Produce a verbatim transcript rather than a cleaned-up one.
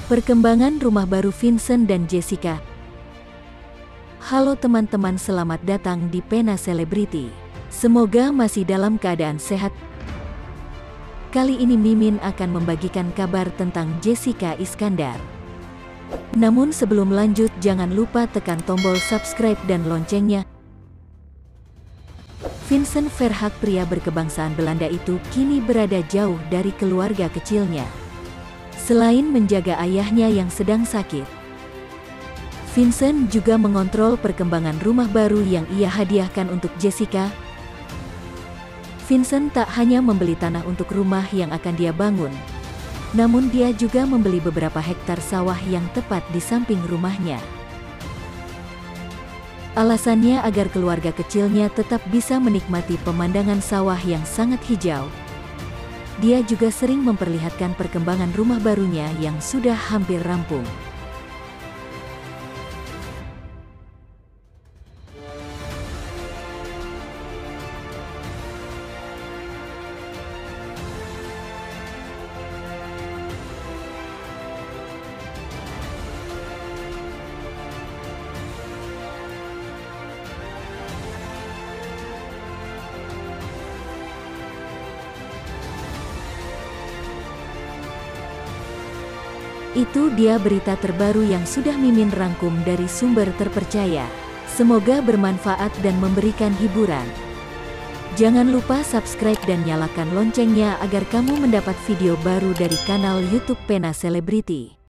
Perkembangan rumah baru Vincent dan Jessica. Halo teman-teman, selamat datang di Pena Selebriti. Semoga masih dalam keadaan sehat. Kali ini Mimin akan membagikan kabar tentang Jessica Iskandar. Namun sebelum lanjut, jangan lupa tekan tombol subscribe dan loncengnya. Vincent Verhaeghe, pria berkebangsaan Belanda itu, kini berada jauh dari keluarga kecilnya. Selain menjaga ayahnya yang sedang sakit, Vincent juga mengontrol perkembangan rumah baru yang ia hadiahkan untuk Jessica. Vincent tak hanya membeli tanah untuk rumah yang akan dia bangun, namun dia juga membeli beberapa hektar sawah yang tepat di samping rumahnya. Alasannya agar keluarga kecilnya tetap bisa menikmati pemandangan sawah yang sangat hijau. Dia juga sering memperlihatkan perkembangan rumah barunya yang sudah hampir rampung. Itu dia berita terbaru yang sudah Mimin rangkum dari sumber terpercaya. Semoga bermanfaat dan memberikan hiburan. Jangan lupa subscribe dan nyalakan loncengnya agar kamu mendapat video baru dari kanal YouTube Pena Selebriti.